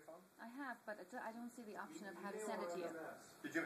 phone? I have, but I don't see the option of how to send it to you. Did you